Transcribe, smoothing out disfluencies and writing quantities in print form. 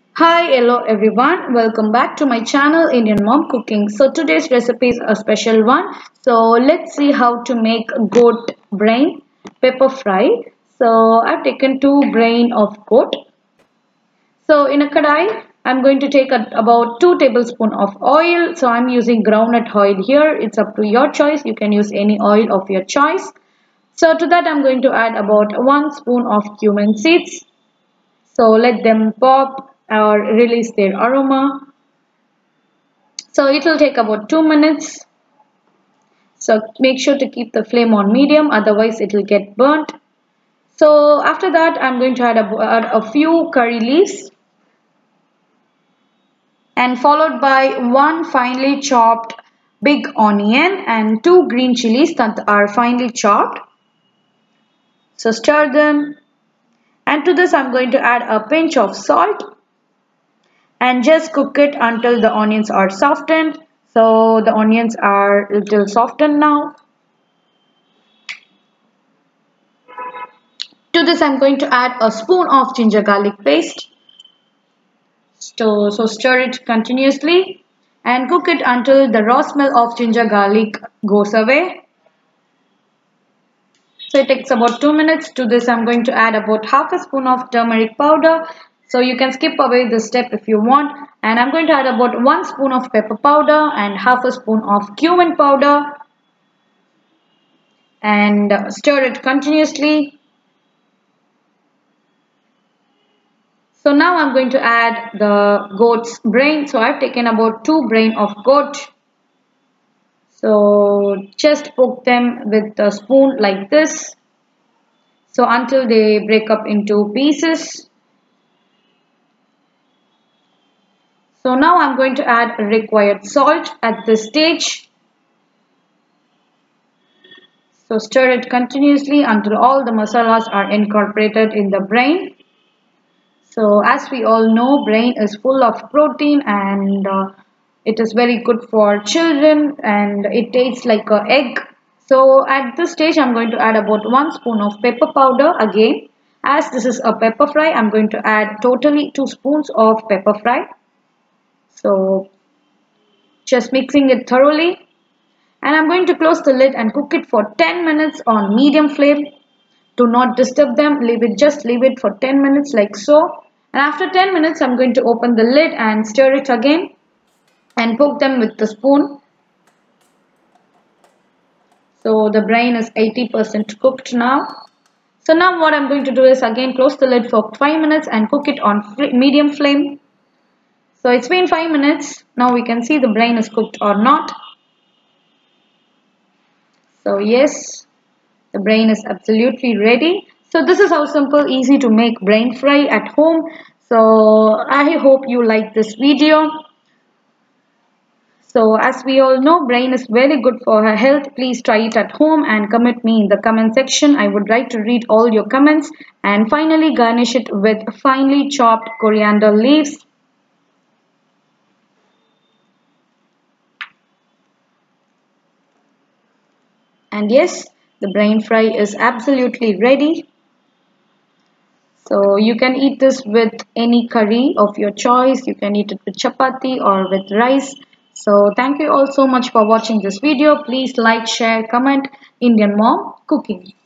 Hi, hello everyone. Welcome back to my channel Indian Mom Cooking. So today's recipe is a special one. So let's see how to make goat brain pepper fry. So I've taken 2 brain of goat. So in a kadai, I'm going to take about 2 tablespoons of oil. So I'm using groundnut oil here. It's up to your choice. You can use any oil of your choice. So to that I'm going to add about 1 spoon of cumin seeds. So let them pop or release their aroma. So it will take about 2 minutes. So make sure to keep the flame on medium, otherwise it will get burnt. So after that I'm going to add a few curry leaves and followed by 1 finely chopped big onion and 2 green chilies that are finely chopped. So stir them, and to this I'm going to add a pinch of salt and just cook it until the onions are softened. So the onions are a little softened now. To this I'm going to add a spoon of ginger garlic paste. So stir it continuously and cook it until the raw smell of ginger garlic goes away. So it takes about 2 minutes. To this I'm going to add about half a spoon of turmeric powder. So you can skip away this step if you want. And I'm going to add about 1 spoon of pepper powder and half a spoon of cumin powder. And stir it continuously. So now I'm going to add the goat's brain. So I've taken about 2 brain of goat. So just poke them with a spoon like this. So until they break up into pieces. So now I'm going to add required salt at this stage. So stir it continuously until all the masalas are incorporated in the brain. So as we all know, brain is full of protein and it is very good for children and it tastes like an egg. So at this stage I'm going to add about 1 spoon of pepper powder again. As this is a pepper fry, I'm going to add totally 2 spoons of pepper fry. So just mixing it thoroughly. And I'm going to close the lid and cook it for 10 minutes on medium flame. Do not disturb them, just leave it for 10 minutes like so. And after 10 minutes I'm going to open the lid and stir it again and poke them with the spoon. So the brain is 80% cooked now. So now what I'm going to do is again close the lid for 5 minutes and cook it on medium flame. So it's been 5 minutes. Now we can see the brain is cooked or not. So yes, the brain is absolutely ready. So this is how simple, easy to make brain fry at home. So I hope you like this video. So as we all know, brain is very good for our health. Please try it at home and comment me in the comment section. I would like to read all your comments. And finally garnish it with finely chopped coriander leaves. And yes, the brain fry is absolutely ready. So you can eat this with any curry of your choice. You can eat it with chapati or with rice. So thank you all so much for watching this video. Please like, share, comment. Indian Mom Cooking.